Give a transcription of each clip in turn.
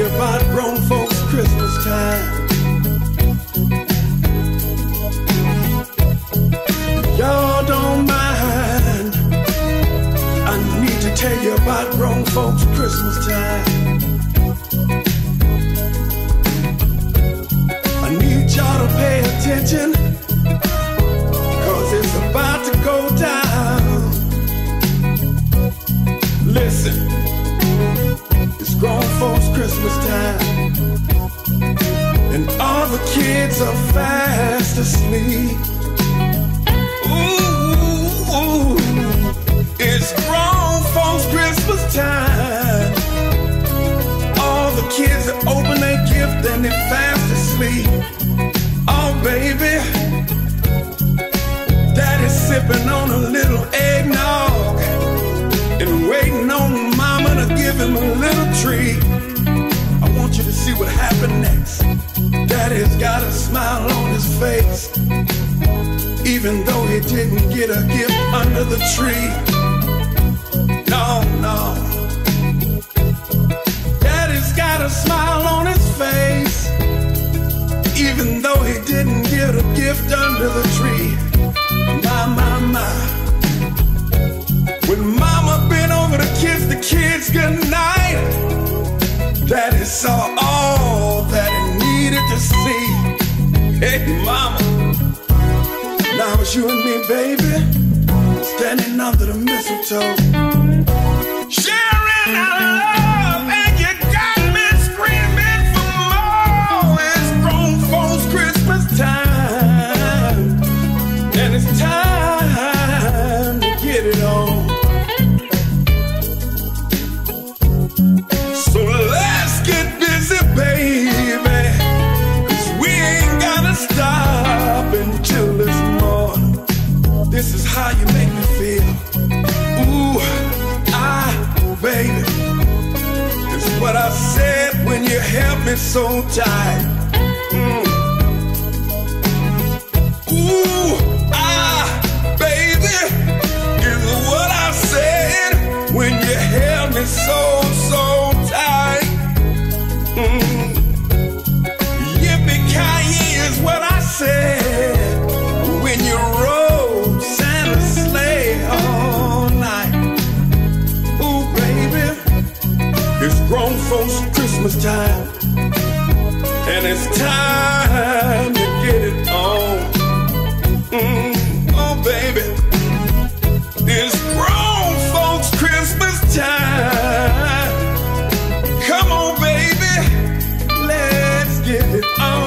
about grown folks Christmas time. Y'all don't mind, I need to tell you about grown folks Christmas time. I need y'all to pay attention, cause it's about to go down. Listen, it's grown folks Christmas time, and all the kids are fast asleep. Ooh, it's grown folks Christmas time. All the kids that open their gift and they're fast asleep. Oh baby, daddy's sipping on a little eggnog and waiting on mama to give him a little treat. I want you to see what happened next. Daddy's got a smile on his face, even though he didn't get a gift under the tree. No, no. Daddy's got a smile on his face, even though he didn't get a gift under the tree. My, my, my. When mama bent over to kiss the kids goodnight, Daddy saw all that he needed to see. Hey, mama. Now it's you and me, baby, standing under the mistletoe, sharing our love, and you got me screaming for more. It's grown folks Christmas time, and it's time to get it on. So let's get busy, baby, cause we ain't gotta stop until it's morning. This is how you make me feel. Ooh, baby, it's what I said when you held me so tight. Ooh, baby, is what I said when you held me so, so tight. Yippee-ki-yay is what I said when you rode Santa's sleigh all night. Ooh, baby, it's grown folks Christmas time, and it's time to get it on. Oh, baby, it's grown folks Christmas time. Come on, baby, let's get it on.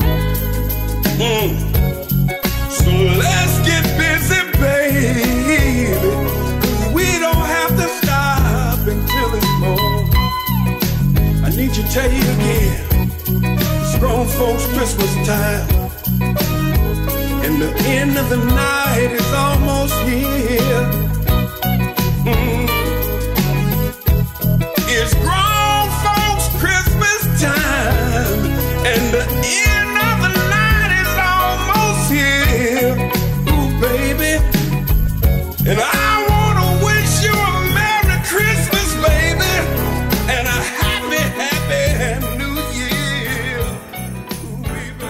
So let's get busy, baby, cause we don't have to stop until it's morning. I need to tell you again, it's grown folks Christmas time, and the end of the night is almost here. It's grown folks Christmas time, and the end of the night is almost here. Ooh, baby, and I wanna wish you a Merry Christmas, baby, and a happy, happy New Year. Ooh, baby.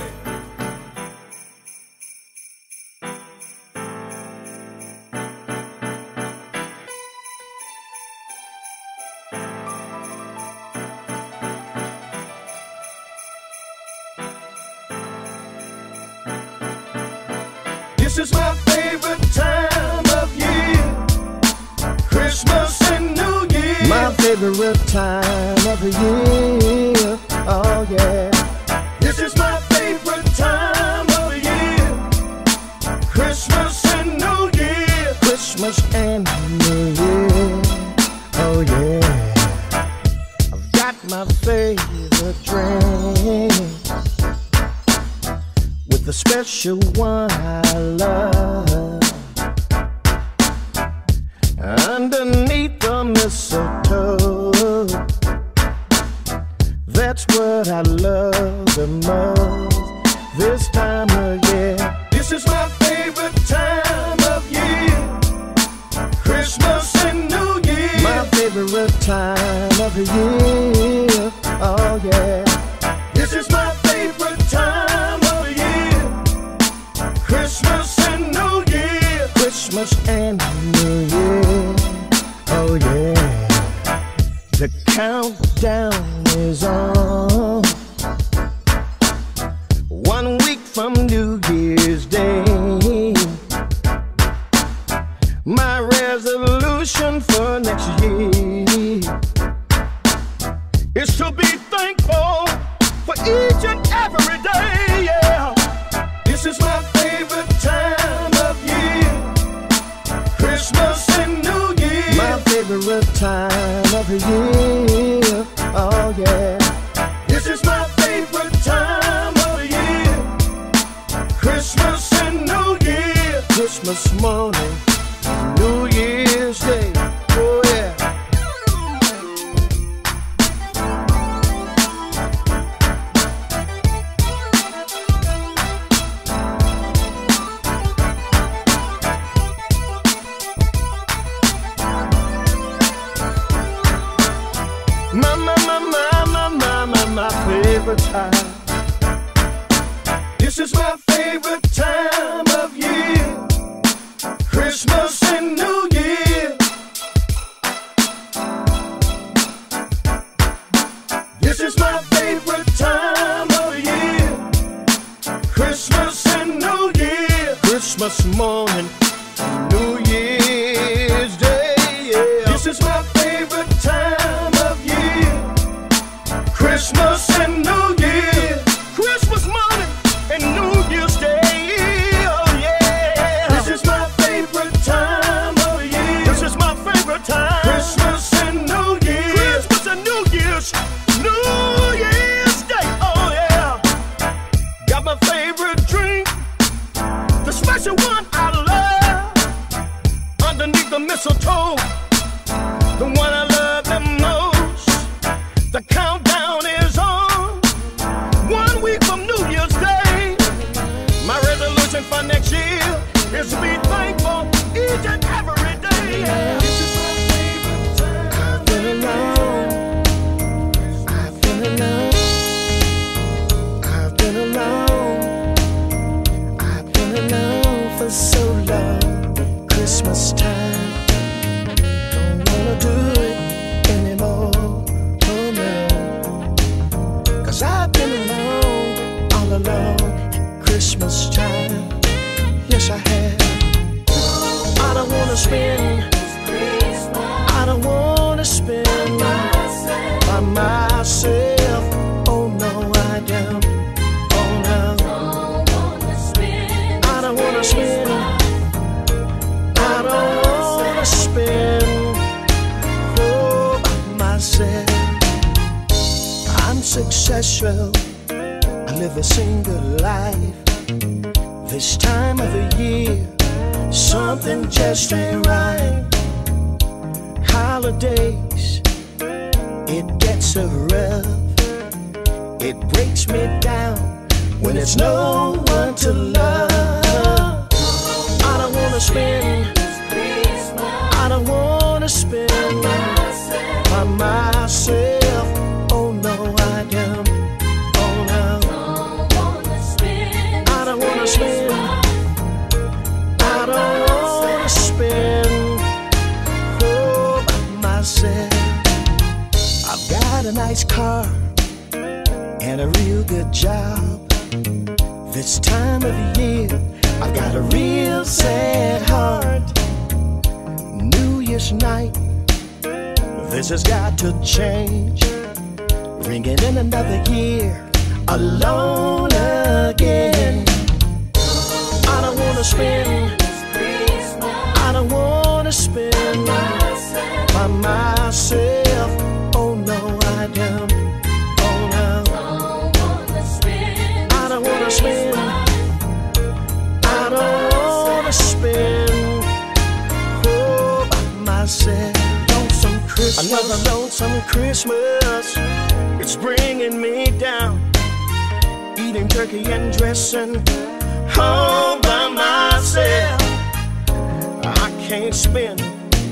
This is my favorite time of year, Christmas and New Year. My favorite time of the year, oh yeah. This is my favorite time of the year, Christmas and New Year. Christmas and New Year, oh yeah. I've got my favorite drink, the special one I love, underneath the mistletoe. That's what I love the most this time of year. This is my favorite time of year, Christmas and New Year. My favorite time of the year, oh yeah. This is my favorite time of year. Christmas and New Year. Christmas and New Year. Oh yeah. The countdown is on. 1 week from New Year's Day. My resolution for next year is to be thankful for each and every day, yeah. This is my favorite time of year. Christmas and New Year. My favorite time of the year. Oh yeah. This is my favorite time of the year. Christmas and New Year. Christmas morning, New Year's Day. Oh yeah. My favorite time. This is my favorite time of year. Christmas and New Year. This is my favorite time of year. Christmas and New Year. Christmas morning, New Year's Day, yeah. This is my favorite time of year. Christmas and New Year. Christmas morning and New Year's Day. Oh yeah. This is my favorite time of year. This is my favorite time. Christmas and New Year. Christmas and New Year's. New Year's Day. Oh yeah. Got my favorite drink, the special one I love, underneath the mistletoe, the one I love the most. The countdown is on. 1 week from New Year's Day. My resolution for next year is to be thankful each and every day. This is my favorite time. I've been alone. I've been alone. I've been alone. I've been alone for so long. Christmas time. Don't wanna do it anymore. I've been alone, all alone, Christmas time. Yes, I have. I don't wanna spend, I don't wanna spend by myself. Oh no, I don't. Oh no. I don't wanna spend, I don't wanna spend oh, by myself. I'm successful, I live a single life. This time of the year, something just ain't right. Holidays, it gets so rough. It breaks me down when there's no one to love. I don't wanna spend, I don't wanna spend by myself. Oh no, I don't. Oh no. I don't wanna spend. I don't wanna spend oh, by myself. I've got a nice car and a real good job. This time of the year, I've got a real sad heart. New Year's night, this has got to change. Ringing in another year, alone again. I don't wanna spend, I don't wanna spend by myself. Oh no, I don't. Oh no. I don't wanna spend, I don't wanna spend oh by myself. Lonesome Christmas, another lonesome Christmas. It's bringing me down. Eating turkey and dressing all by myself. I can't spend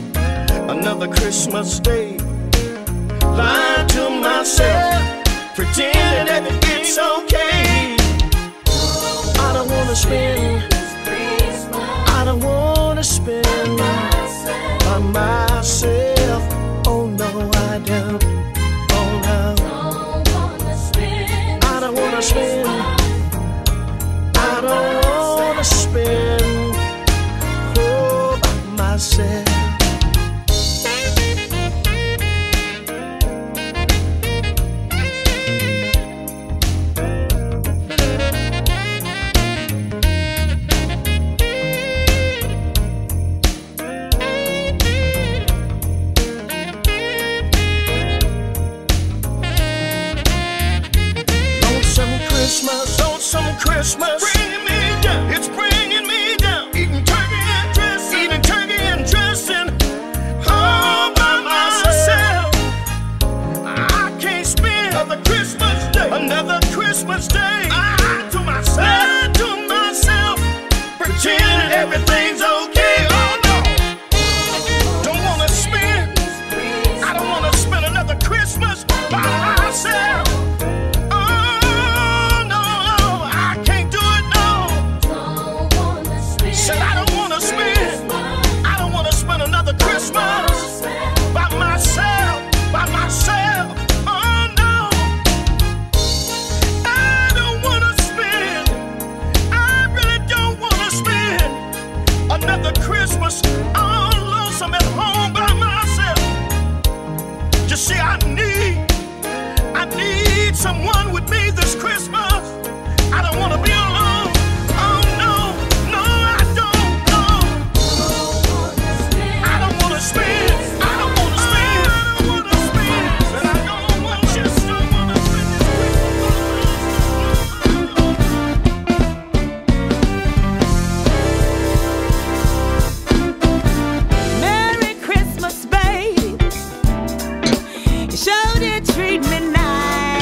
another Christmas day lying to myself, pretending that it's okay. I don't wanna spend, I don't wanna spend by myself. Oh no, I don't. Oh no, I don't wanna spend, I don't wanna spend, oh, by myself. Christmas, bringing me down. It's bringing me down. Eating turkey and dressing, all by myself. I can't spend another Christmas day. I to myself, pretending everything's okay. Oh no, don't wanna spend. I don't wanna spend another Christmas by myself. Someone with me this Christmas. I don't want to be alone. Oh no, no, I don't. No. I don't want to spend. I don't want to spend. I don't want to spend. And I don't want to just don't want to spend this Christmas. Merry Christmas, babe. You sure did treat me nice.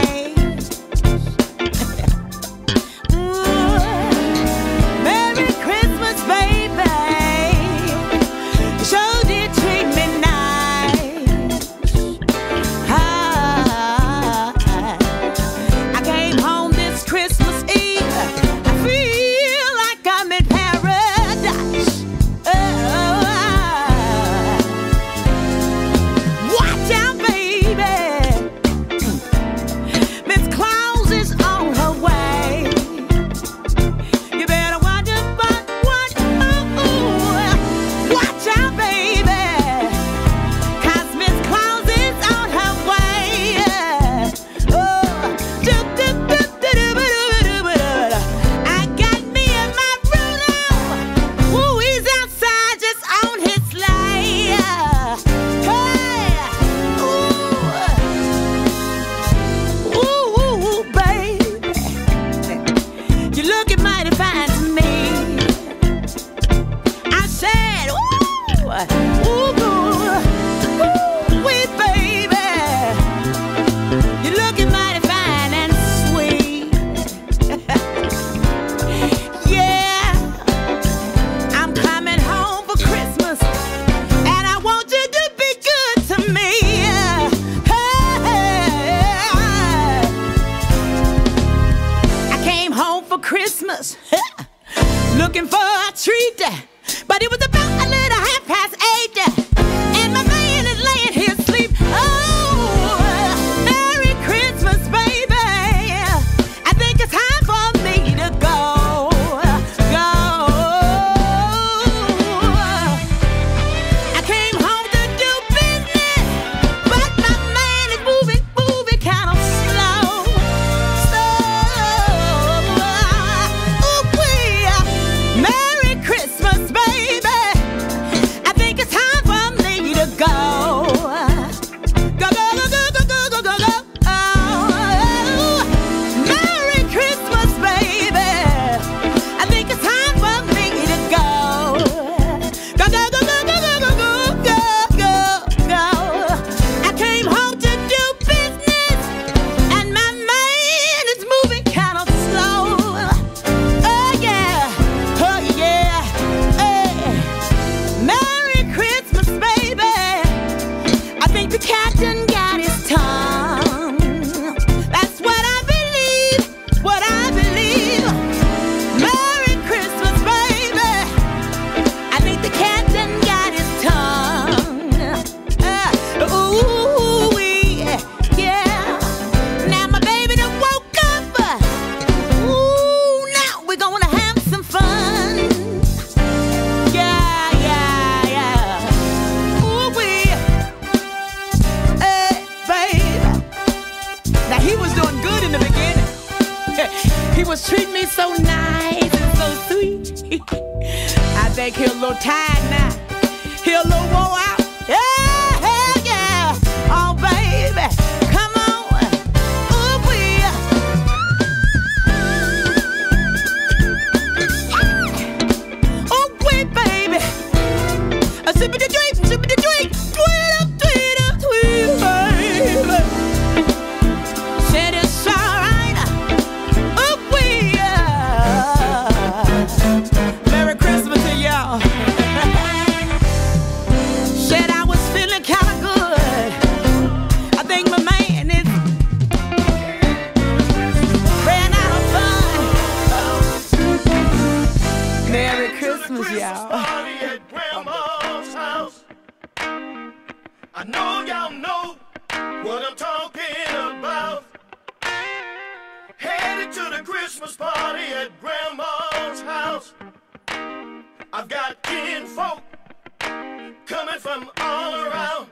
Christmas, looking for a treat, but it was about a little 8:30, and my man is laying here asleep. Oh, Merry Christmas, baby. I think it's time for me to go. I came home to do business, but my man is moving kind of slow. Merry Christmas, baby. He was treating me so nice and so sweet. I think he's a little tired now. He a little wore out. Yeah, hell yeah. Oh, baby, come on. Ooh, we. Oh, wait, baby. Sip it a drink, sip it a drink. Tweet up, tweet up, tweet, baby. Said it's alright. Oh, we. Merry Christmas to y'all. Said I was feeling kinda good. I think my man is ran out of fun. Merry Christmas, y'all. Party at Grandma's house. I know y'all know what I'm talking about. Headed to the Christmas party at Grandma's house. I've got kinfolk coming from all around.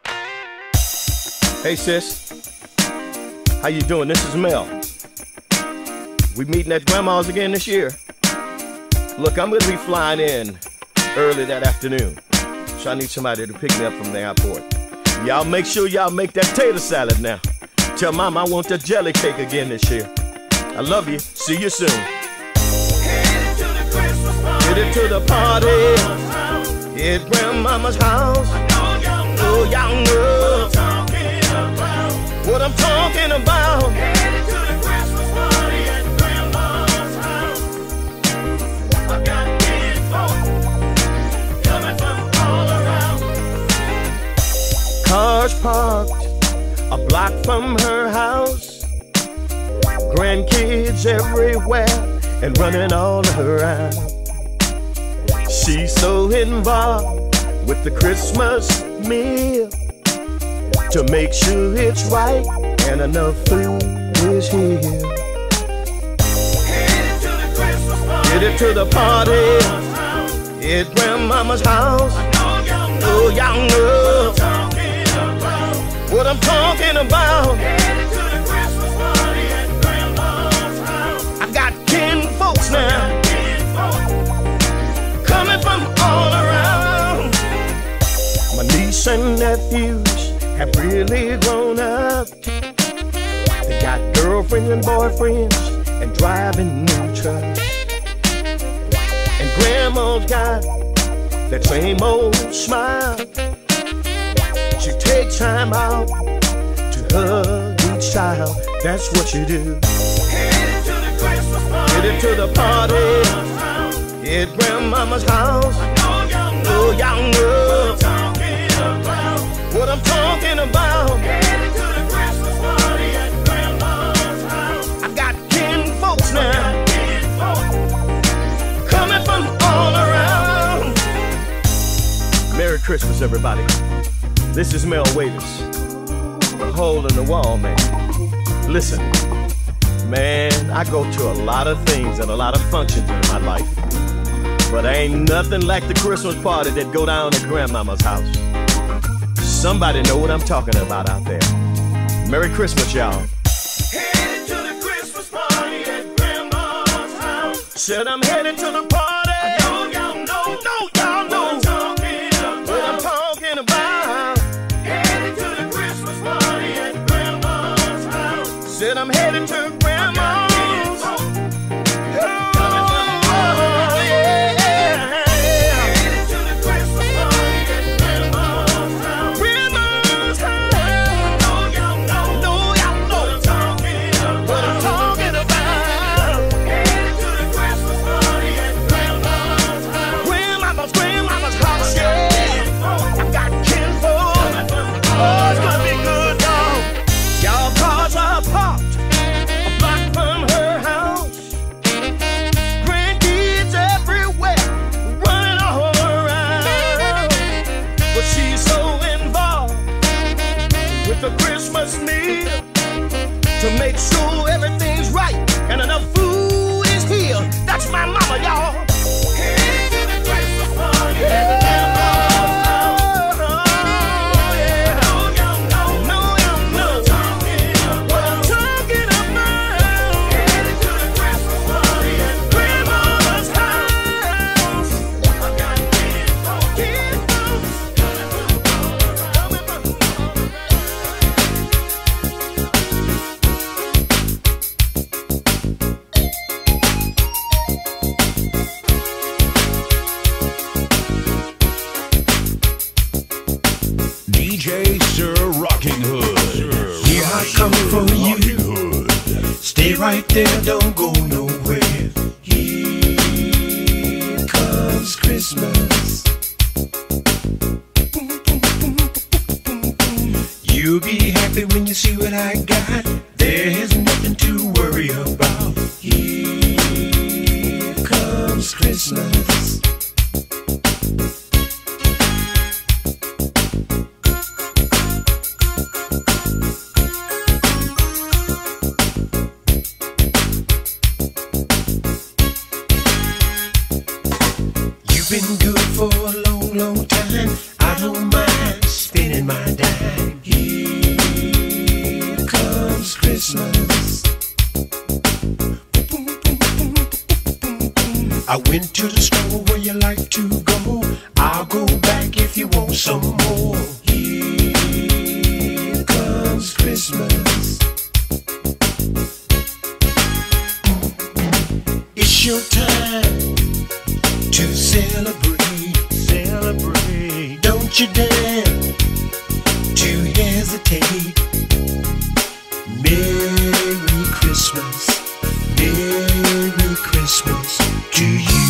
Hey sis, how you doing? This is Mel. We meeting at Grandma's again this year. Look, I'm gonna be flying in early that afternoon, so I need somebody to pick me up from the airport. Y'all make sure y'all make that tater salad now. Tell Mama I want that jelly cake again this year. I love you. See you soon. Headed to the Christmas party. Headed to the party at Grandmama's house. Oh, y'all know what I'm talking about. Headed to the Christmas party at Grandma's house. I've got kinfolk coming from all around. Cars parked a block from her house. Grandkids everywhere and running all around. She's so involved with the Christmas meal to make sure it's right and enough food is here. Headed to the Christmas party. Headed to the party at Grandmama's house. Oh, y'all know what I'm talking about. Headed to the Christmas party at Grandma's house. I got kinfolks now coming from all around. My niece and nephews have really grown up. They got girlfriends and boyfriends and driving new trucks. And Grandma's got that same old smile. She takes time out to hug each child. That's what you do. Headed to the Christmas party. Headed to the party at Grandmama's house. Oh, y'all know what I'm talking about. Headed to the Christmas party at Grandma's house. I got kinfolks now coming from all around. Merry Christmas, everybody. This is Mel Waiters, the hole in the wall, man. Listen, man, I go to a lot of things and a lot of functions in my life, but ain't nothing like the Christmas party that go down at Grandmama's house. Somebody know what I'm talking about out there. Merry Christmas, y'all. Headed to the Christmas party at Grandma's house. Said I'm headed to the party. I know y'all know. No, y'all know what I'm talking about. Headed to the Christmas party at Grandma's house. Said I'm headed to Grandma's. The Christmas meal to make sure everything's right and enough food is here. That's my mama, y'all. Headed to the Christmas party. Yeah. What I'm talking about. Headed to the Christmas Stay right there, don't go nowhere. Here comes Christmas. You'll be happy when you see what I got. There's nothing to worry about. Here comes Christmas. You've been good for a long, long time. I don't mind spending my dime. Here comes Christmas. I went to the store where you like to go. I'll go back if you want some more. Here comes Christmas. It's your time to celebrate, celebrate. Don't you dare to hesitate. Merry Christmas, Merry Christmas to you.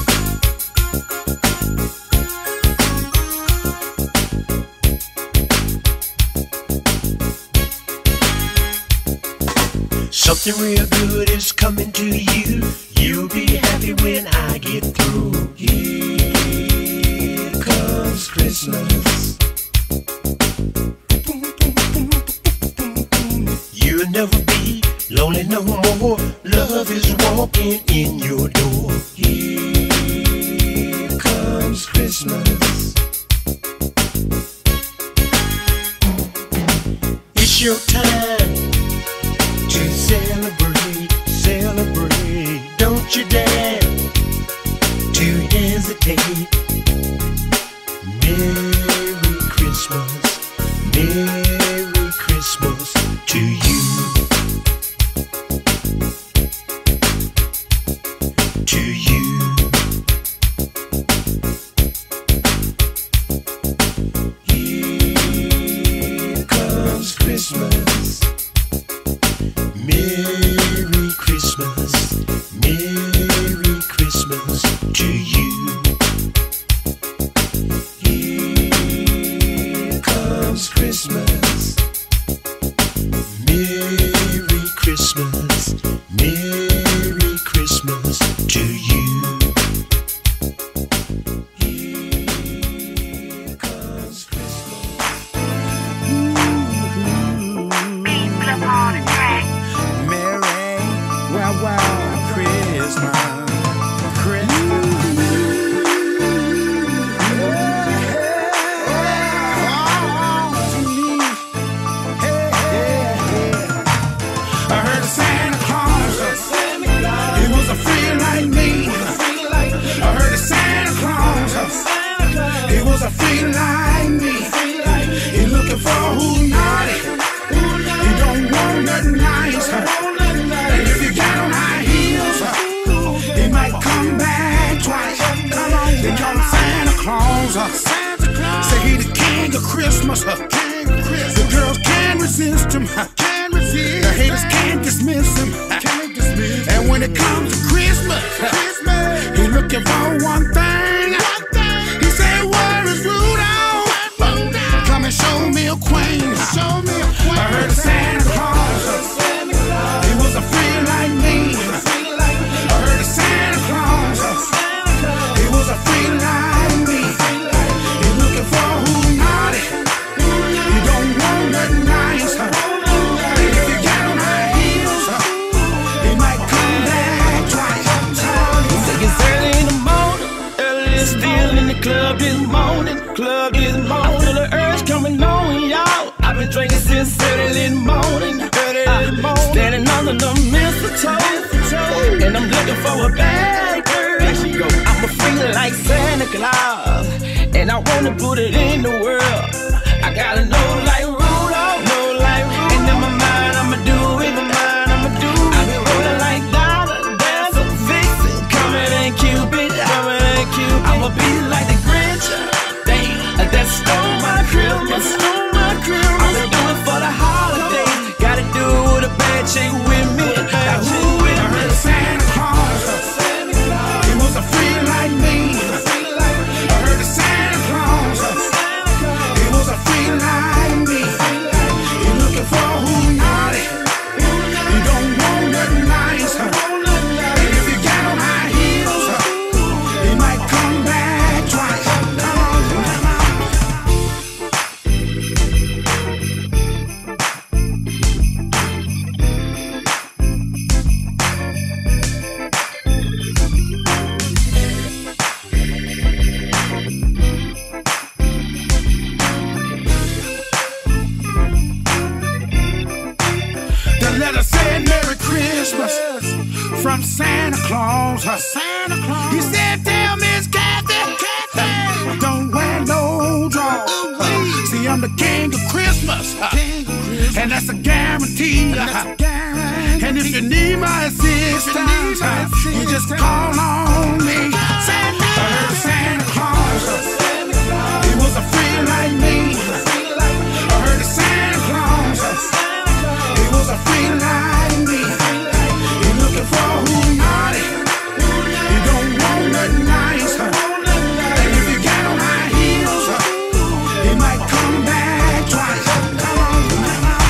Something real good is coming to you. You'll be happy when I get through. Here comes Christmas. You'll never be lonely no more. Love is walking in your door. Here comes Christmas. It's your time to celebrate, celebrate. Don't you dare to hesitate. Merry Christmas, Merry Christmas to you. To you. Here comes Christmas. Merry Christmas, Merry Christmas to you. Here comes Christmas. Merry Christmas, Merry Christmas to you. Here comes Christmas. Merry, wow, wow, Christmas. Christmas. I heard Santa Claus, he was a freak like me. I heard Santa Claus, he was a freak like me. He looking for who's naughty, he don't want nothing nice. And if you got on high heels, he might come back twice. They call him Santa Claus, say he the king of Christmas. The girls can't resist him, the haters can't dismiss him. And when it comes to Christmas, he looking for one thing. He said, where is Rudolph? Come and show me a queen. I heard Santa Claus, he was a freak like me. I heard Santa Claus, he was a freak like me. He looking for who's naughty, he don't want nothing nice. And if you got on high heels, he might come back twice. He said it's early in the morning, early still in the club this morning. I feel the urge coming on, y'all. I've been drinking since early in the morning. Standing under the mistletoe, and I'm looking for a bad girl. I'm a freak like Santa Claus, and I wanna put it in the world. I gotta know like Rudolph, and in my mind I'ma do it. I be rolling like Donna, Dancer, Vixen, coming in Cupid. I'ma be like the Grinch, that stole my Christmas. I've been doing for the holidays. Gotta do with a bad chick with me. I Christmas from Santa Claus. Santa Claus. He said, tell Miss Kathy, don't wear no drawers. See, I'm the king of Christmas, and that's a guarantee. And if you need my assistance, you just call on me. Santa, I heard Santa Claus, he was a friend like me. I heard Santa Claus, he was a friend like me. He looking for who's naughty, he don't want nothing nice. And if you got on high heels, he might come back twice. Come on, come on.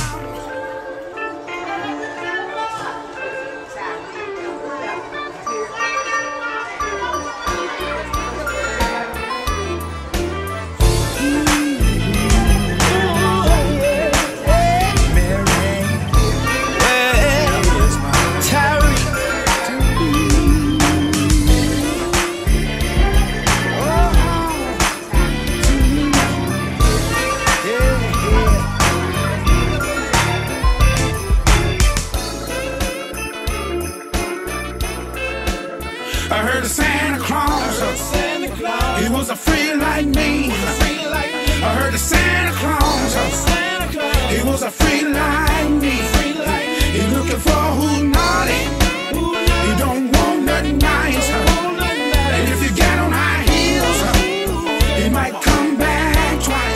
I heard of Santa Claus, he was a friend like me. I heard of Santa Claus, he was a friend like me. He looking for who's naughty, he don't want nothing nice. And if you got on high heels, he might come back twice.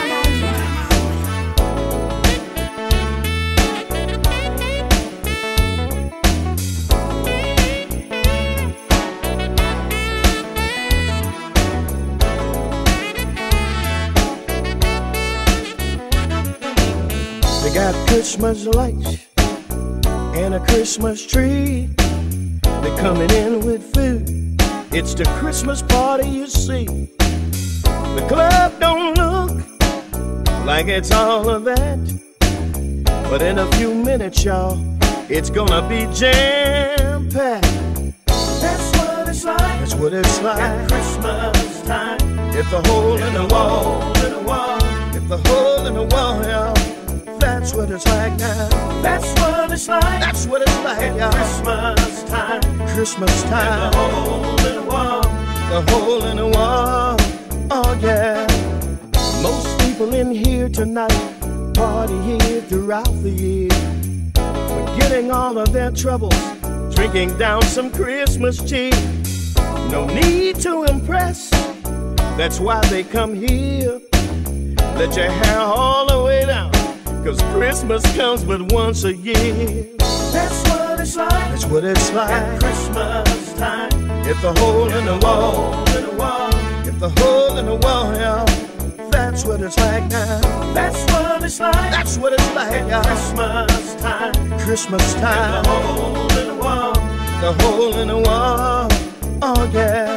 They got Christmas lights and a Christmas tree. They're coming in with food. It's the Christmas party, you see. The club don't look like it's all of that, but in a few minutes, y'all, it's gonna be jam-packed. That's what it's like. That's what it's like at Christmas time. It's a hole in the wall, it's a hole in the wall, y'all. That's what it's like now. That's what it's like. That's what it's like, y'all. Christmas time. Christmas time. The hole in the wall. The hole in the wall. Oh yeah. Most people in here tonight party here throughout the year, forgetting all of their troubles, drinking down some Christmas cheer. No need to impress. That's why they come here. Let your hair all the way down, 'cause Christmas comes but once a year. That's what it's like. That's what it's like at Christmas time. It's a hole in the wall. It's a hole in the wall, y'all. That's what it's like now. That's what it's like. That's what it's like, y'all. Christmas time. Christmas time. The hole in the wall. The hole in the wall. Oh yeah.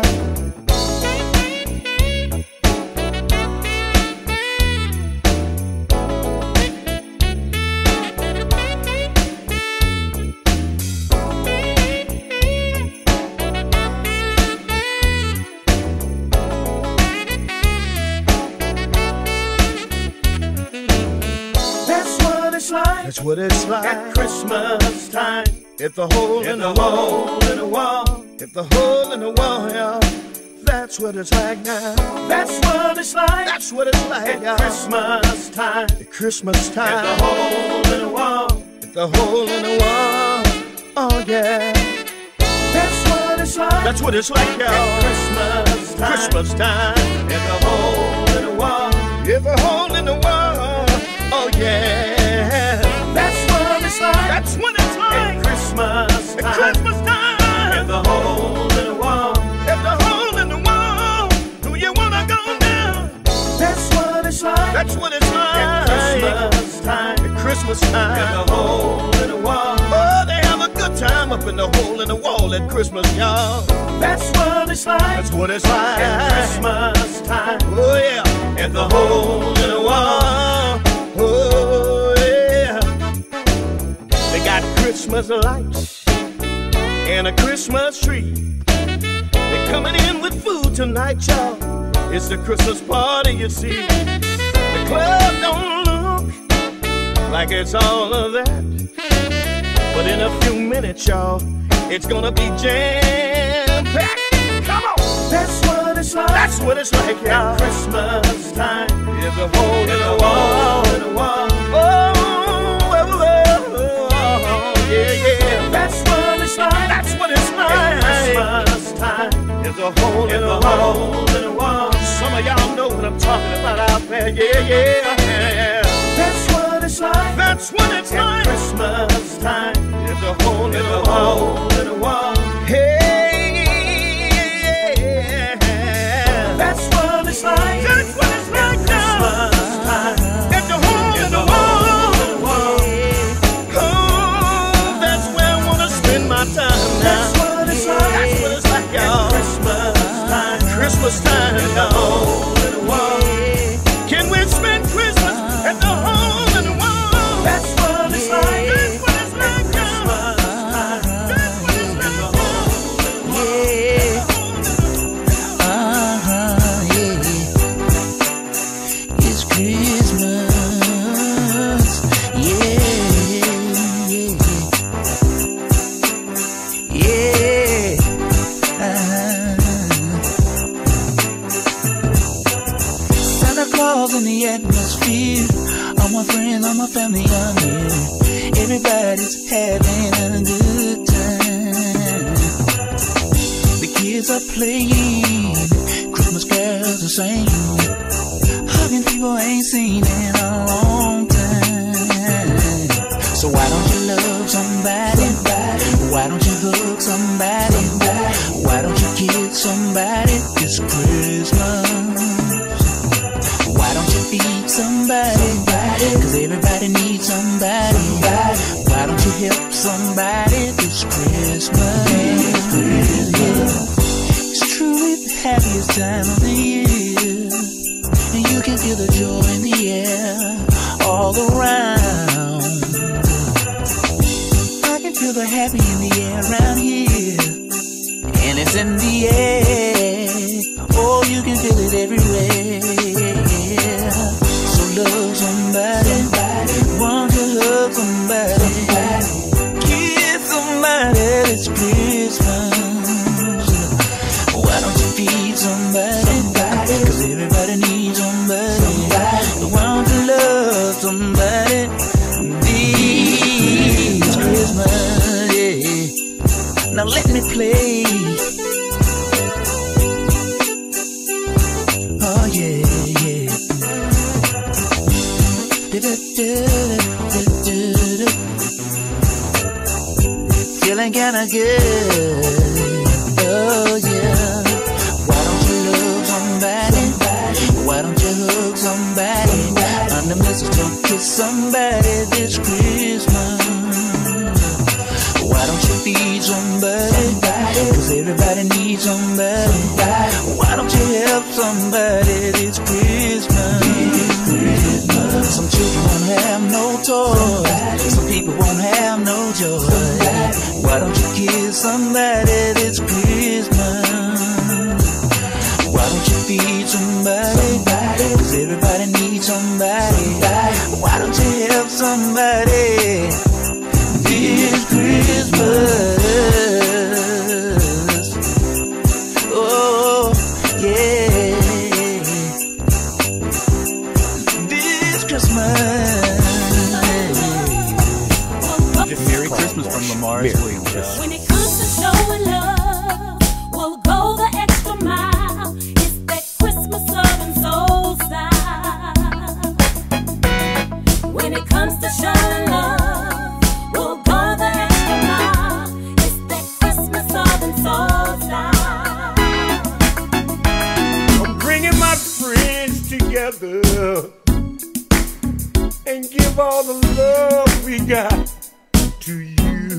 That's what it's like at Christmas time. It's a hole in the wall, It's a hole in the wall, y'all. That's what it's like now. That's what it's like. That's what it's like, y'all. Christmas time. At Christmas time. It's a hole in the wall. It's a hole in the wall. Oh yeah. That's what it's like. That's what it's like, y'all. At Christmas time. Christmas time. It's a hole in the wall. It's a hole in the wall. Oh yeah. That's what it's like. That's what it's like. At Christmas time. At Christmas time. In the hole in the wall. In the hole in the wall. Do you wanna go down? That's what it's like. That's what it's like. At Christmas time. At Christmas time. In the hole in the wall. Oh, they have a good time up in the hole in the wall at Christmas, y'all. That's what it's like. That's what it's like. At Christmas time. Oh yeah. In the hole in the wall. Oh yeah. They got Christmas lights and a Christmas tree. They're coming in with food tonight, y'all. It's the Christmas party, you see. The club don't look like it's all of that, But in a few minutes, y'all, it's gonna be jam-packed. Come on! That's what it's like. That's what it's like, y'all. At Christmas time. There's a hole in the wall, in the wall. Oh, yeah, yeah. That's what it's like. That's what it's like. At Christmas time. There's a hole in the wall, in the wall. Some of y'all know what I'm talking about out there, yeah, yeah. That's what it's like. That's what it's at like. Christmas time. There's a hole in the wall, in the wall. Hey, yeah. That's what it's like. That's what it's like now. Christmas time. There's a hole in the wall. Oh, that's where I wanna spend my time now. That's what it's like. That's what it's like, y'all. Christmas time. Christmas time, y'all. Can we spend Christmas at the hole in the wall? That's what it's like. That's what it's like, y'all. That's what it's like. It's Christmas. Santa Claus in the atmosphere. All my friends, all my family are here. Everybody's having a good time. The kids are playing, Christmas carols are singing, hugging people I ain't seen in a long time. So why don't you love somebody? Why don't you hug somebody? Why don't you kiss somebody this Christmas? Why don't you feed somebody? Cause everybody needs somebody. Why don't you help somebody this Christmas? It's truly the happiest time of the year, and you can feel the joy in the air all around. I can feel the happy in the air around here, and it's in the air. Oh, you can feel it everywhere. So love somebody, want to hug somebody, kiss somebody this Christmas. Why don't you feed somebody? Cause everybody needs somebody. Why don't you love somebody this Christmas? Yeah. Now let me play. Oh yeah, yeah. Feeling kinda good. Oh yeah. Why don't you love somebody? Why don't you hug somebody? Under mistletoe, kiss somebody this Christmas. Why don't you feed somebody? Cause everybody needs somebody. Why don't you help somebody this Christmas? Some children won't have no toys. Some people won't have no joy. Why don't you kiss somebody this Christmas? Why don't you feed somebody? Cause everybody needs somebody. Why don't you help somebody this Christmas? Oh, yeah. This Christmas. Merry Christmas from Lamar's Williams. When it comes to showing love, we'll go the extra mile. It's that Christmas loving soul style. When it comes to showing love, we'll go the extra mile. It's that Christmas loving soul style. I'm bringing my friends together and give all the love we got to you.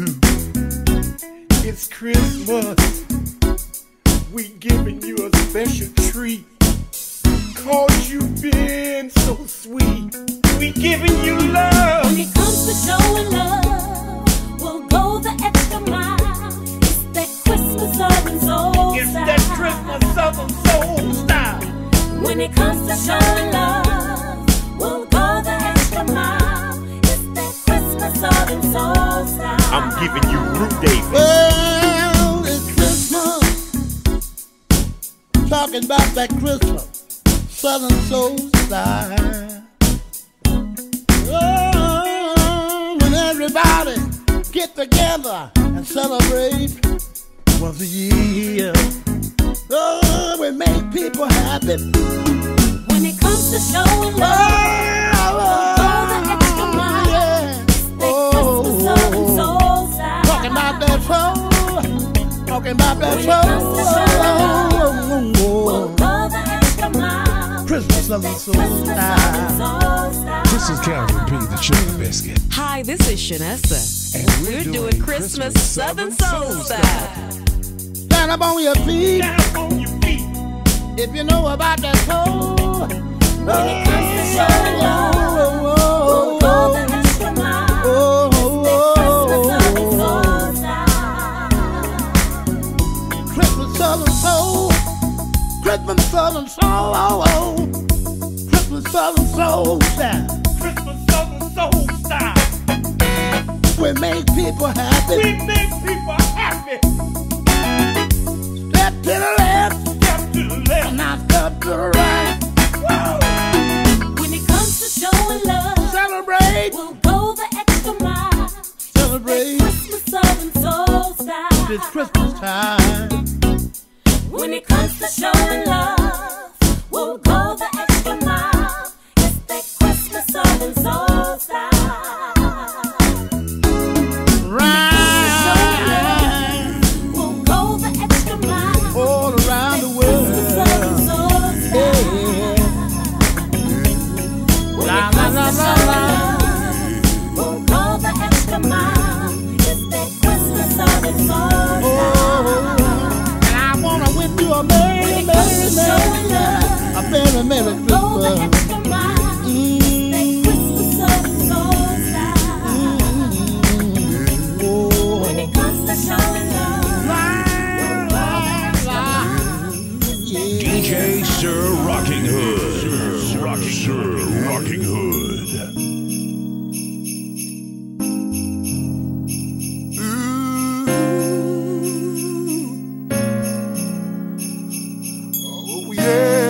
It's Christmas, we giving you a special treat, 'cause you've been so sweet. We giving you love. When it comes to showing love, we'll go the extra mile. It's that Christmas loving soul It's style. that Christmas Southern soul style. When it comes to showing love, we'll go the extra mile. It's that Christmas Southern soul style. I'm giving you Root Davis. Well, it's Christmas. Talking about that Christmas Southern soul style. Oh, when everybody get together and celebrate once a year. Oh, we make people happy. When it comes to showing love, we'll go the extra mile. Talking about that soul. Talking about that soul. We'll go the extra mile. Christmas Southern soul style. This is Calvin P, the Sugar Biscuit. Hi, this is Shanessa, and we're doing Christmas Southern Soul Style. Stand up on your feet. Stand up on your feet. If you know about that soul. When it comes to showing love, we'll go the extra mile. Christmas Southern soul. Christmas Southern soul. Christmas Southern soul style. Christmas Southern Soul Style. We make people happy. We make people happy. Step to the left. Step to the left. Now step to the right. Whoa. When it comes to showing love, Celebrate. we'll go the extra mile. Celebrate. Christmas Southern Soul Style. It's Christmas time. When it comes to showing love, we'll go the extra mile. It's that Christmas Southern Soul Style. Right. We'll go the extra mile. All around the world. Christmas Southern Soul Style. When La, it comes la, to la, showing la. love, we'll go the extra mile. It's that Christmas Southern Soul Style. And I wanna wish you a merry, merry, merry, a very merry Go the Christmas. extra mile. That Christmas Southern Soul Style. When it comes to showing love, DJ Sir Rockinghood. Sir Rockinghood. Oh yeah,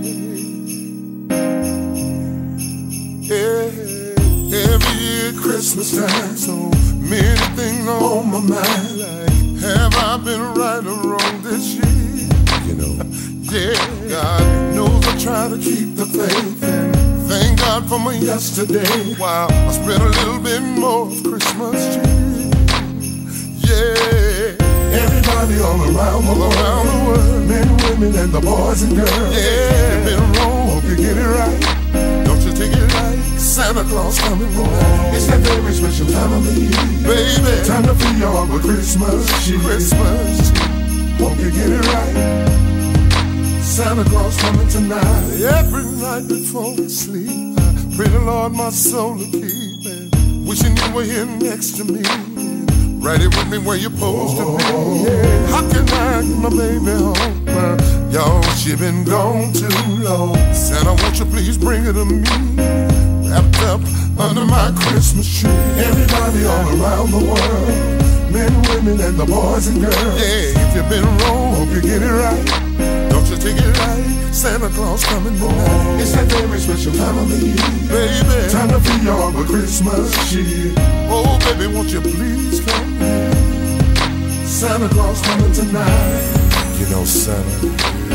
yeah. Every year Christmas time, so many things on my mind. Like, have I been right or wrong this year? You know, yeah. God knows I try to keep the faith and thank God for my yesterday. Wow, I spent a little bit more of Christmas cheer. Yeah. Everybody all around the world, men, women, and the boys and girls. Yeah, you've been wrong, hope you get it right. Don't you take it right? Santa Claus coming home. It's that very special time of the year, baby. Time to feel y'all with Christmas cheer. Christmas, hope you get it right. Santa Claus coming tonight. Every night before we sleep, I pray the Lord my soul to keep, and wishing you were here next to me. Right here with me where you're supposed to be. Yeah. How can I get my baby home? Y'all, she been gone too long. Santa, won't you please bring her to me? Wrapped up under my Christmas tree. Everybody all around the world, men, women, and the boys and girls. Yeah, if you've been wrong, hope you get it right. Don't you take it right? Santa Claus coming tonight. It's that very special time of the year, baby. Time to be y'all with Christmas cheer. Oh, baby, won't you please come here? Santa Claus coming tonight. You know, Santa,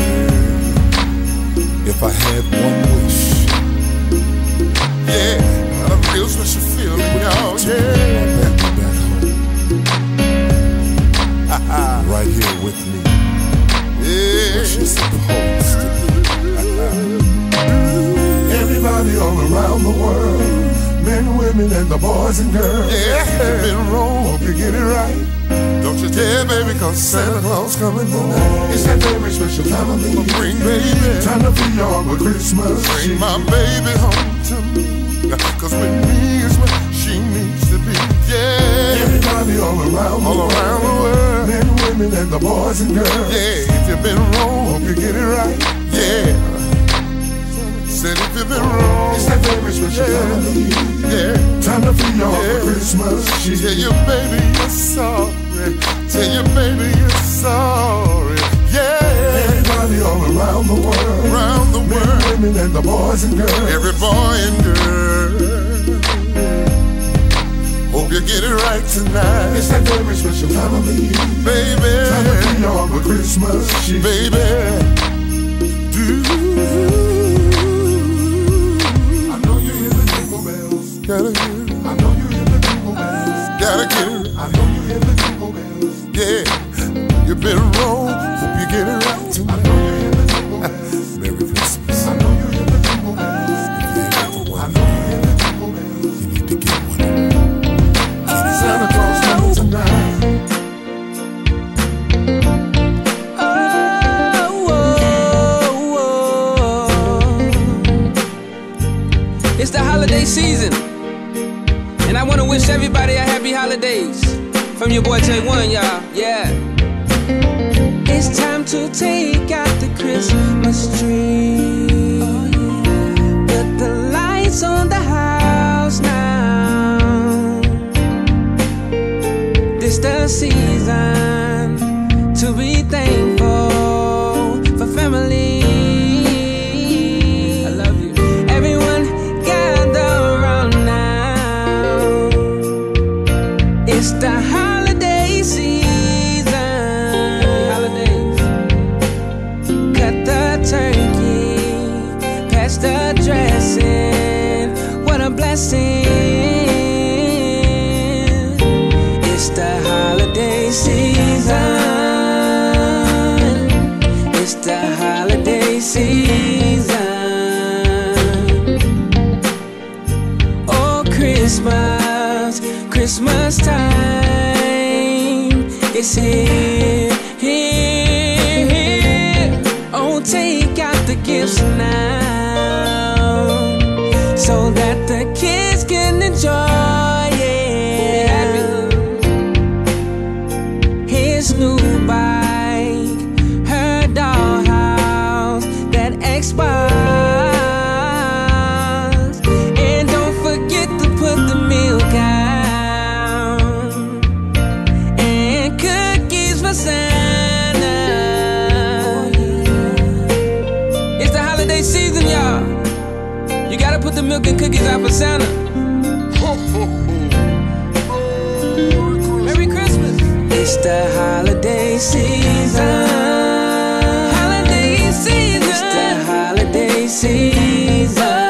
if I had one wish, yeah, got a real special feeling, y'all, yeah. Back home. Right here with me. Yeah. Where she's supposed to be. Everybody all around the world, men, women, and the boys and girls. Yeah, you've been wrong, hope you get it right. Don't you dare, baby, cause Santa Claus coming tonight. It's that very special time of the year. Bring baby, time to be y'all with Christmas. Bring my baby home to me, cause with me is where she needs to be. Yeah, everybody all around the world, men, women, and the boys and girls. Yeah, if you've been wrong, hope you get it right. Yeah. Said if you've been wrong, It's that very special time of the year. yeah. Time to feel your Christmas cheer. Tell your baby you're sorry. Tell your baby you're sorry. Yeah. Everybody all around the world. Around the world. Women and the boys and girls. Every boy and girl. Hope you get it right tonight. It's that very special time of the year. Baby. Time to feel your Christmas cheer. Baby. I know you hear the jingle bells. Gotta get it. I know you hear the jingle bells. Gotta get it. I know you hear the jingle bells. Yeah. You've been wrong. Hope you get it right I tonight. know you hear the jingle bells. Merry Christmas. I know you hear the jingle bells. If you ain't got the I one, know you hear the jingle bells. you need to get one. Santa Claus coming tonight. It's the holiday season, and I want to wish everybody a happy holidays. From your boy J1, y'all. Yeah. It's time to take out the Christmas tree. Put the lights on the house now. This the season to be thankful for family. I love you. Everyone gather around now. It's the holiday season. Holidays. Cut the turkey, pass the dressing. What a blessing. It's the holiday season. It's the holiday season. Oh, Christmas, Christmas time. It's here, here. Oh, take out the gifts now, so that the kids can enjoy it. His new bike, her dollhouse, that Xbox, and don't forget to put the milk out and cookies for Santa. It's the holiday season, y'all. You gotta put the milk and cookies out for Santa. Merry Christmas. It's the holiday season. Holiday season. It's the holiday season.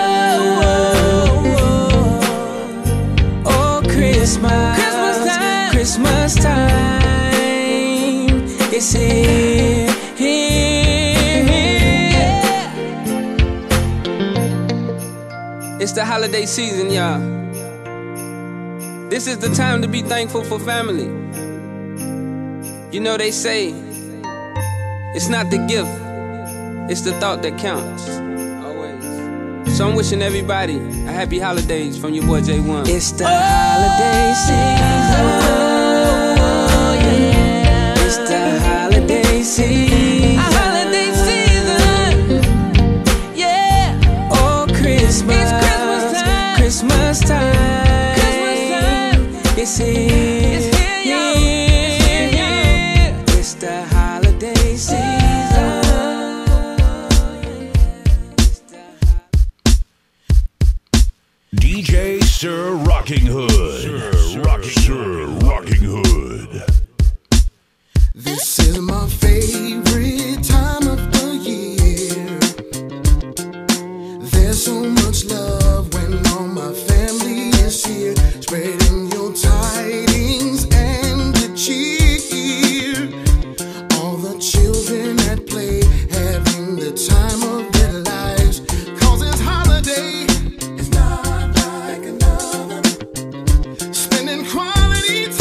Oh, Christmas. Christmas time. Christmas time. It's here, here. It's the holiday season, y'all. This is the time to be thankful for family. You know they say, it's not the gift, it's the thought that counts. Always. So I'm wishing everybody a happy holidays from your boy J1. It's the holiday season. Yeah. It's the holiday season. A holiday season. Yeah. Oh, Christmas. It's Christmas time. Christmas time. It's here, it's here, yeah. It's the holiday season. DJ Sir Rockinghood. Sir Rockinghood. This is my favorite time of the year. There's so much love when all my family is here, spreading your tidings and the cheer. All the children at play, having the time of their lives. 'Cause this holiday is not like another. Spending quality time.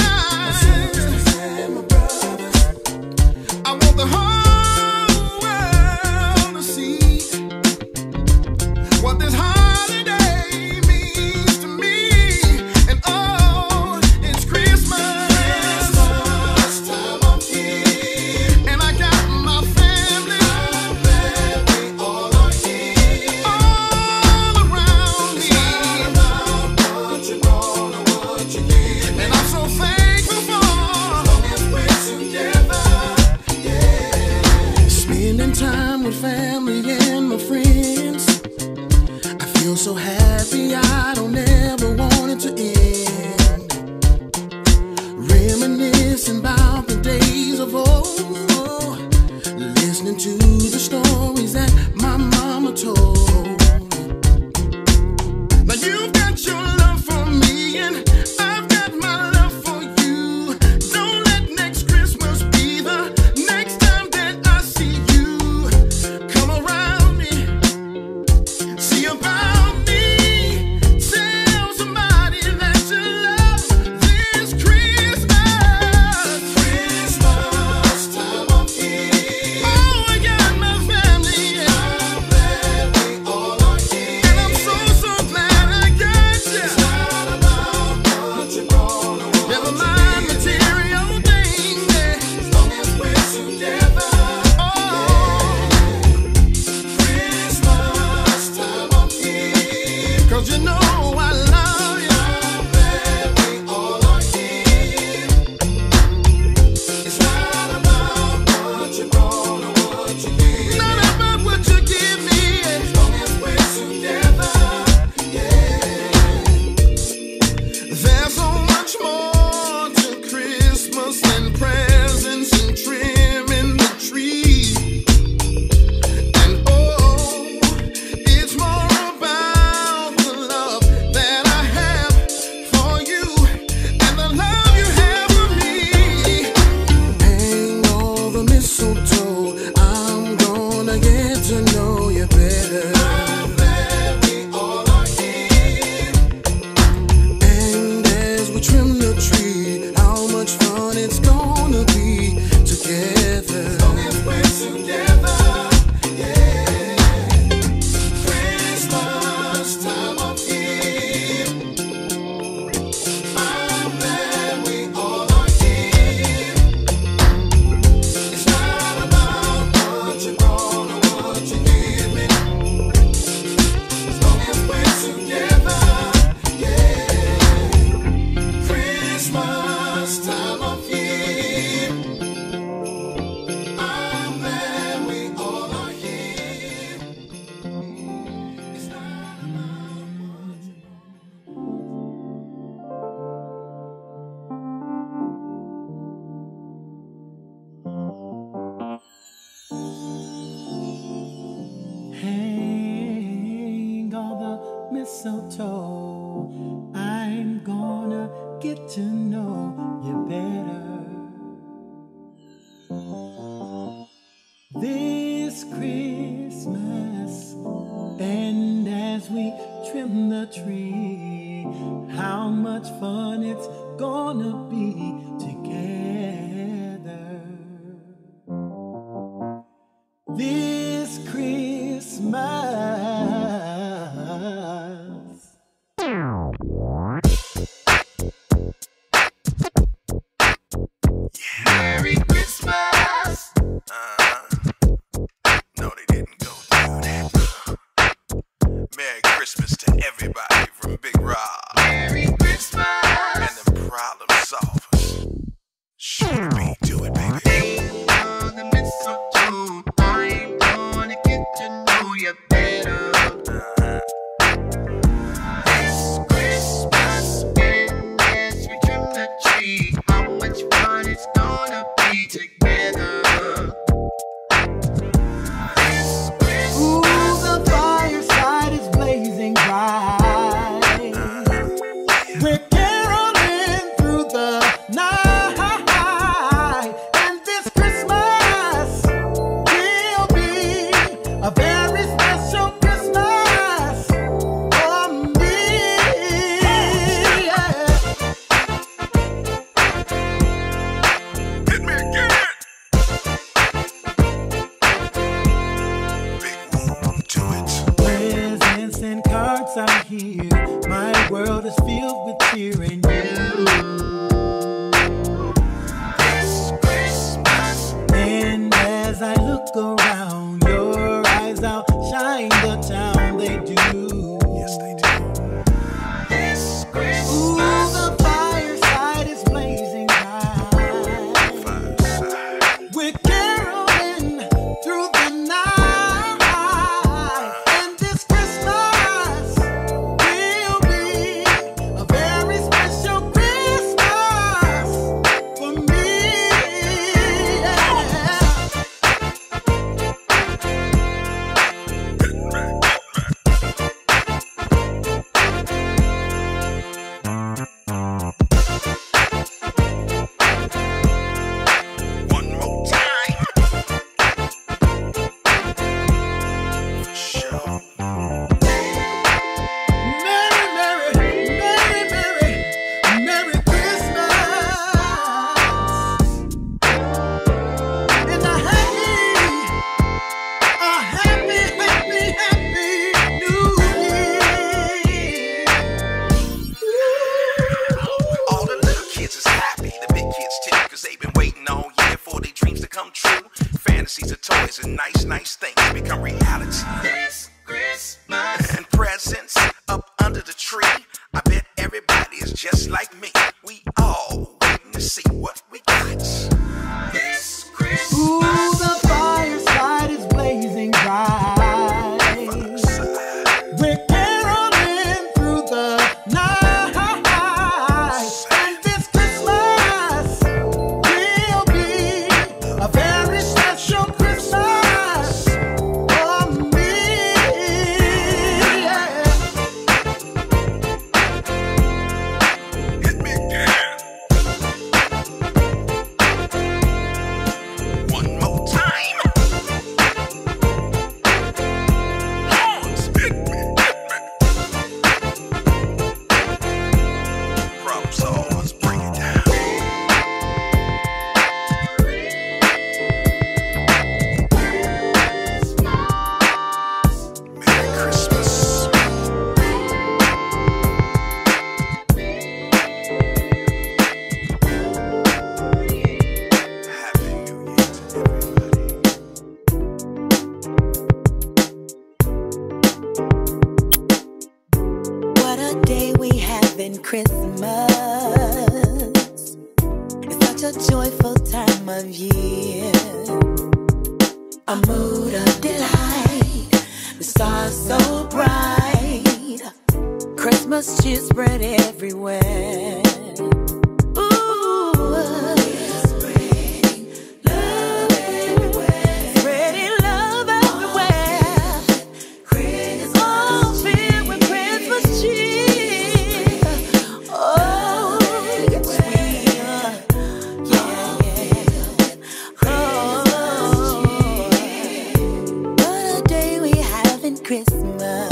reminiscing about the days of old, listening to the stories that my mama told. Now you've got your love for me and I've got my love for you. Don't let next Christmas be the next time that I see you. Come around me, see about me, tell somebody that you love this Christmas. Christmas time of year. Oh, I got my family. I'm glad we all are here. And I'm so glad I got you. It's not about what you're gonna want. Never mind material things, as long as we're together. Oh, Christmas time of year. 'Cause you know I love you. I'm glad we all are here. It's not about what you're gonna, what you give. Not about what you give me, as long as we're together. Yeah. There's so much more to Christmas than presents and trimming the tree. And oh, it's more about the love that I have for you and the love you have for me. Hang all the mistletoe, I'm gonna get to know you better. I'm glad we all are here. And as we trim the tree, how much fun it's gonna be together. As long as we're together, yeah. Christmas time of year. I'm glad we all are here. It's not about what you're gonna, what you give me. As long as we're together, yeah. Christmas time of year. I'm glad we all are here. It's not about what you Hang all the mistletoe, I'm gonna get to know you better. This Christmas, and as we trim the tree, how much fun it's gonna be together. This Christmas. Merry Christmas. No, they didn't go through that. Merry Christmas to everybody from Big Rob. Merry Christmas. cause they've been waiting all year for their dreams to come true. Fantasies are toys and nice things become reality. This Christmas and presents up under the tree. I bet everybody is just like me. We all waiting to see what we got. This Christmas. Ooh, the fireside is blazing bright. We're caroling through the night. And this Christmas will be a very special Christmas for me. Yeah. Hit me again. One more time. Horns, hit me. Problem solved, let's bring it down. Merry Christmas. Happy New Year to everybody. What a day we have in Christmas. It's such a joyful time of year. A mood of delight. The stars so bright. Christmas cheer spread everywhere. Ooh, spreading love everywhere. Spreading love everywhere. All filled with Christmas cheer. Oh, yes we are. Yeah. Oh, what a day we have in Christmas.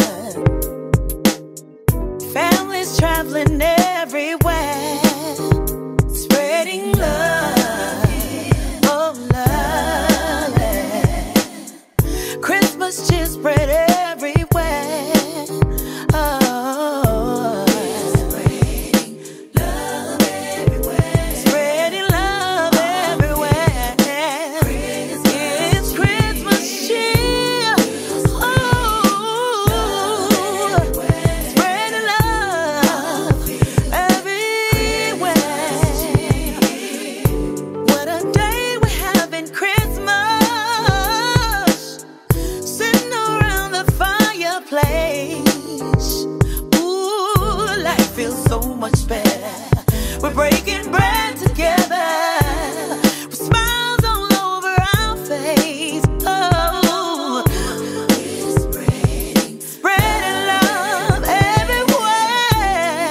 Families traveling everywhere. Spreading love. Oh, love. Christmas cheer spread everywhere. Oh, spreading love everywhere. Spreading love everywhere. It's Christmas cheer. Oh, spreading love everywhere. What a day we have in Christmas. Sitting around the fireplace. Ooh, life feels so much better. We're breaking bread together. With smiles all over our face. Oh, spreading love everywhere.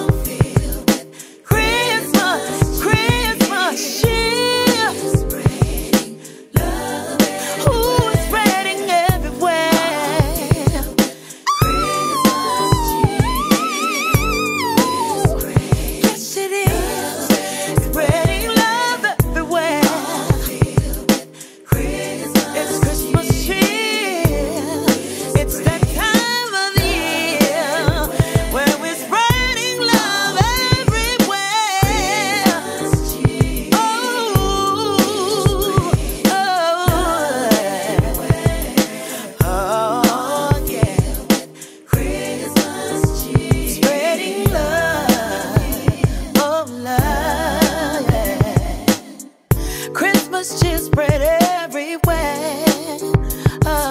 Christmas cheer. Ooh, it's spreading everywhere. Yes, it is. Spreading love everywhere. It's Christmas cheer. It's that time of the year where we're spreading love everywhere. Oh, yeah. Spreading love. Oh, love. Christmas cheer spread everywhere. Oh,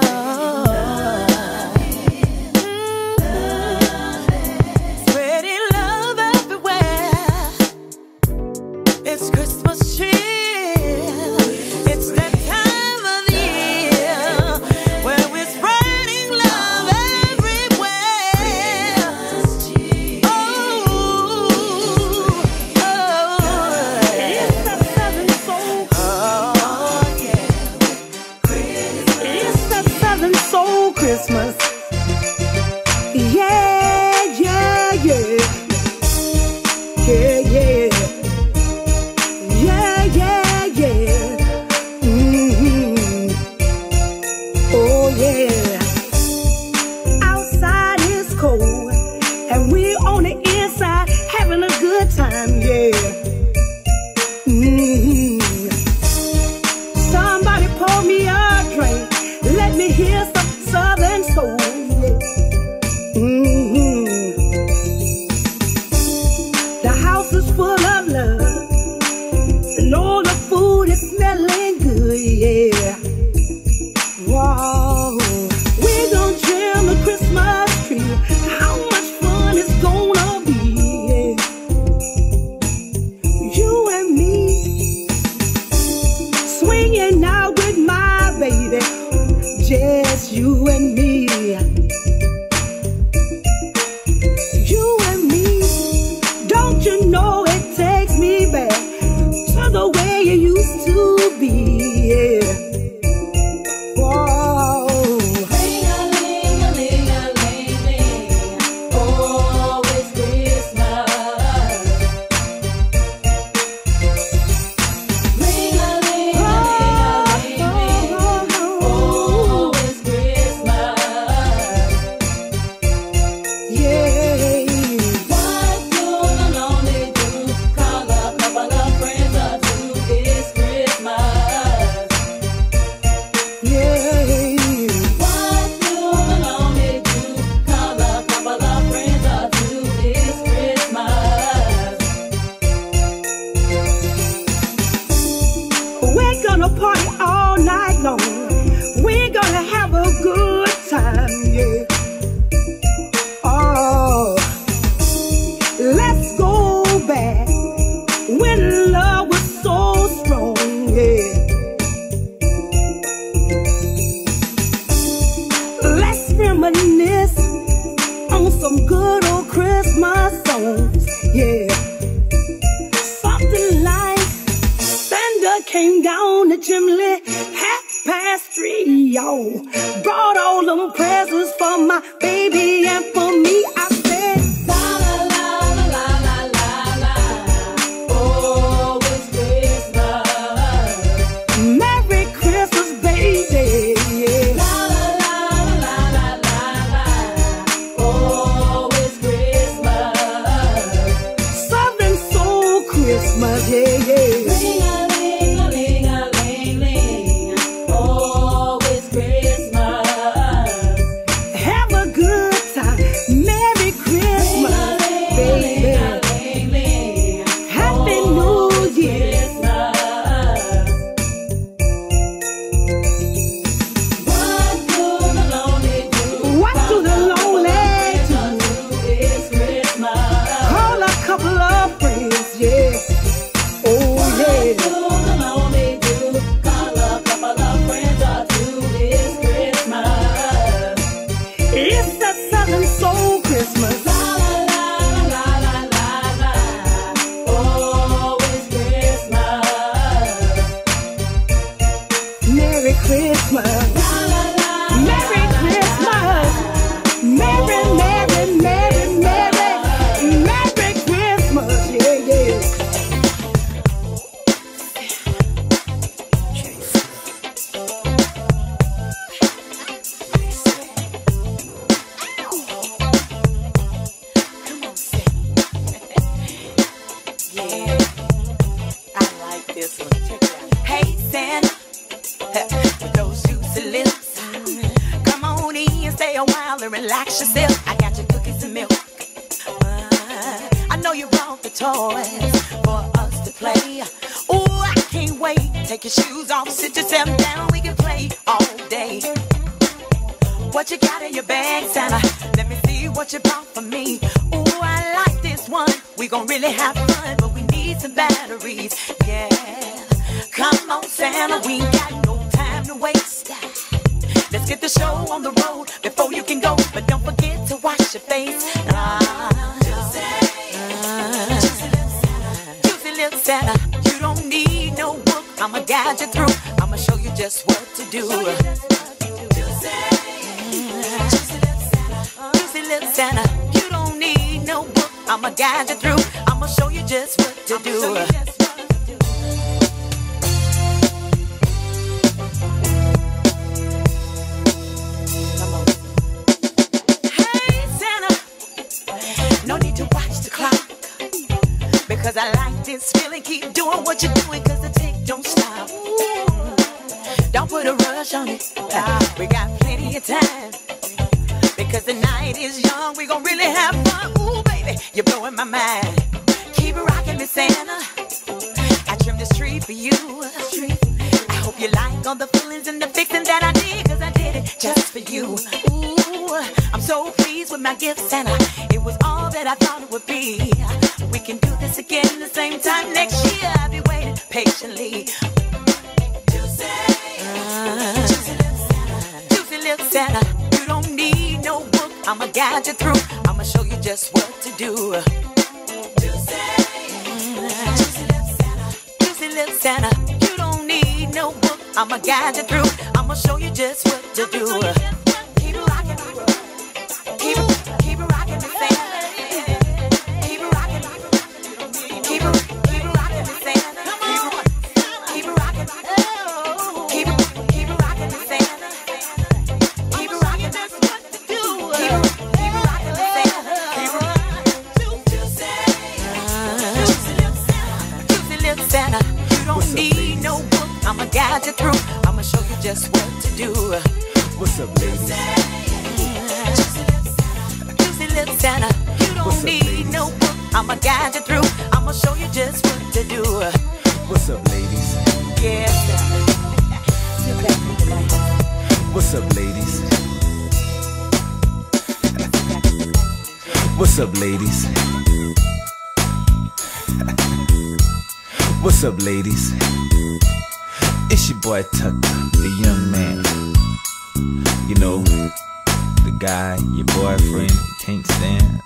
spreading love everywhere. It's Christmas cheer. It's that time of the year where we're spreading love everywhere. Oh, it's the seven soul. Oh, yeah. just you and me. You and me. Don't you know it takes me back to the way you used to be? Yeah. Whoa. Ling-a-ling-a-ling-a-ling-ling. Oh, it's Christmas. Ling-a-ling-a-ling-a-ling-ling. Oh, it's Christmas. Yeah. What you lonely do? Call a couple of friends or two. It's Christmas. Yeah. What you lonely do? Call a couple of friends or two. It's Christmas. We're gonna party all night long. We're gonna have a good time, yeah. Oh, let's go back when love was so strong, yeah. Let's reminisce on some good old Christmas songs, yeah. Something like Santa came down the chimney 3:30, y'all. Brought all them presents for my baby and for me. I said, La la la la la la la. Oh, it's Christmas. Merry Christmas, baby. Yeah. La la la la la la la. Oh, it's Christmas. Southern Soul Christmas, yeah, yeah. Ling-a-ling-a-ling-a-ling-ling. Oh, it's Christmas. Have a good time. Merry Christmas, baby. Ling-a-ling-a-ling-ling. Happy New Year. Christmas. What do the lonely do? What do the lonely do? It's Christmas. Call a couple of friends, yeah. Oh, What yeah. do the lonely do? Call a couple of friends or two. It's Christmas. It's the Southern Soul Christmas. La la la la la la. Oh, it's Christmas. Merry Christmas. Merry Christmas. Merry, Merry, Merry, Merry, Merry Christmas. Yeah, yeah. Yeah, I like this one. Check it out. Hey, Santa, with those juicy lips, come on in, stay a while and relax yourself. I got your cookies and milk. I know you brought the toys for us to play. Oh, I can't wait. Take your shoes off, sit yourself down. We can play all day. What you got in your bag, Santa? Let me see what you brought for me. Oh, I like this one. We gon' really have fun, but we need some batteries. Yeah, come on, Santa, we ain't got no time to waste. Let's get the show on the road before you can go, but don't forget to wash your face. Juicy little Santa, you don't need no book. I'ma guide you through. I'ma show you just what to do. Juicy little Santa, you don't need no book. I'ma guide you through. I'ma show you just what to do. Come on. Hey Santa, no need to watch the clock, because I like this feeling. Keep doing what you're doing, cause the tick don't stop. Don't put a rush on it. We got plenty of time, because the night is young. We gon' really have fun. Ooh, baby, you're blowing my mind. Keep it rocking me, Santa. I trimmed this tree for you. I hope you like all the feelings and the fixing that I did, cause I did it just for you. Ooh, I'm so pleased with my gift, Santa. It was all that I thought it would be. We can do this again the same time next year. I'll be waiting patiently. Juicy little Santa, you don't need no book. I'ma guide you through. I'ma show you just what to do. Juicy little Santa, you don't need no book. I'ma guide you through. I'ma show you just what to do. Keep it rockin', keep it rockin', Santa. Keep it rockin', keep it rockin', Santa. Keep it rockin', keep it rockin', Santa. Keep it rockin', just what to do. Keep it rockin', Santa. Juicy little Santa, you don't need no book. I'ma guide you through. I'ma show you just what to do. What's up, ladies? Juicy little Santa, you don't need no book. I'ma guide you through. I'ma show you just what to do. What's up, ladies? Yeah, What's up, ladies? What's up, ladies? What's up, ladies? It's your boy Tucker, the young man. You know, the guy your boyfriend can't stand.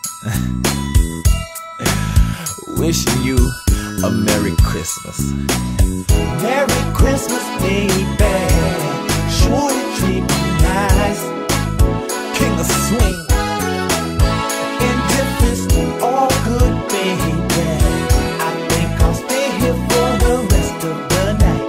Wishing you a Merry Christmas. Merry Christmas, baby. Sure to treat me nice. King of swing. Indifference, all good, baby. I think I'll stay here for the rest of the night.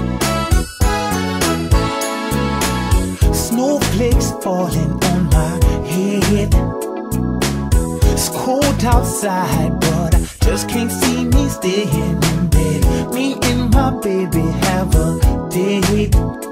Snowflakes falling on my head. It's cold outside, but I just can't see me staying in bed. Me and my baby have a date.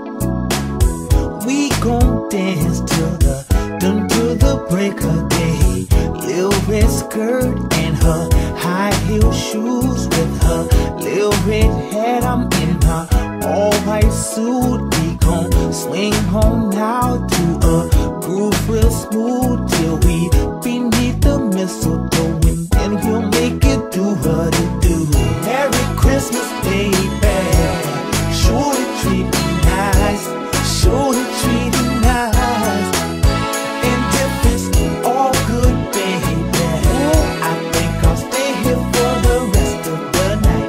We gon' dance till the break of day. Little red skirt and her high heel shoes with her little red hat. I'm in my all white suit. We gon' swing home now to a groove real smooth till we beneath the mistletoe, and then we'll make it do what it do. Merry Christmas, baby. Sure to treat me nice. Sure to treat me nice. Indifference, all good, baby. I think I'll stay here for the rest of the night.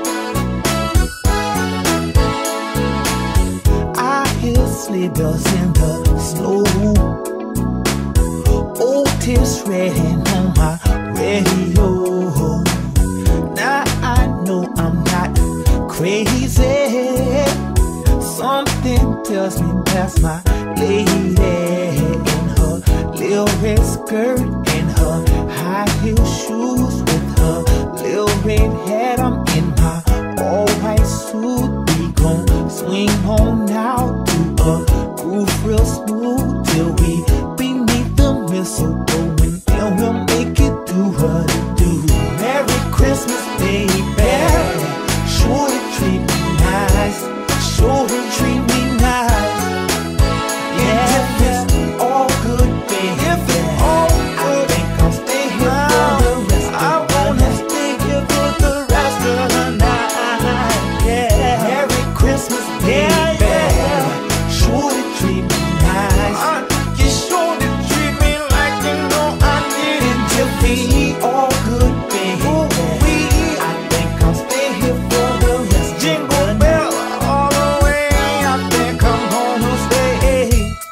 I hear sleigh bells in the snow. Otis reading on my radio. Now I know I'm not crazy. Something tells me that's my lady. In her little red skirt and her high heel shoes with her little red hat. I'm in my all white suit. We gon' swing home now to a groove real smooth till we beneath the mistletoe, and then we'll make it do what it do. Merry Christmas, baby. Sure to treat me nice. Sure to treat me nice. Yeah, if it's all good, baby. If it's all good, I think I'll stay here for the rest of the night. I wanna stay here for the rest of the night. Yeah, Merry Christmas, baby. Sure to treat me nice. You sure to treat me like you know I need it. If it's all good, baby. I think I'll stay here for the rest of the night. Jingle bell all the way. I think I'm gonna stay.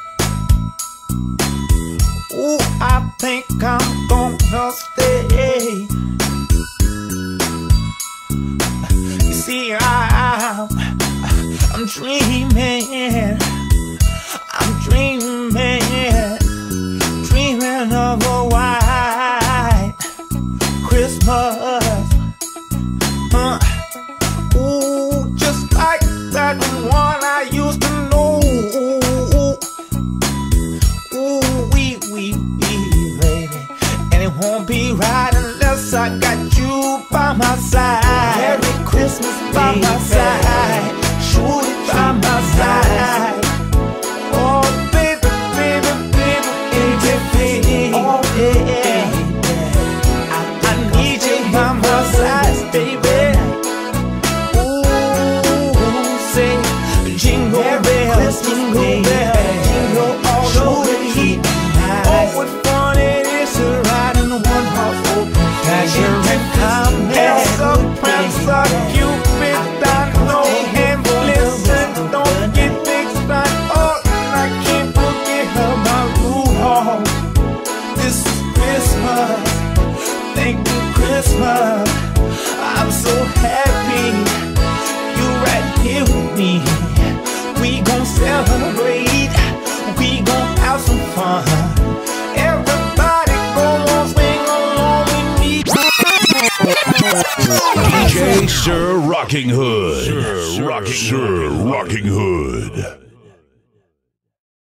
Ooh, I think I'm gonna stay. You see, I'm dreaming. I'm dreaming of a white Christmas. Ooh, just like that one I used to know. Ooh, wee, baby. And it won't be right unless I got you by my side. Merry Christmas, by my side. Sure, by my side. thankful Christmas. I'm so happy you right here with me. We gon' celebrate, we gon' have some fun. Everybody gon' swing along with me. DJ Sir Rockinghood. Sir Rockinghood.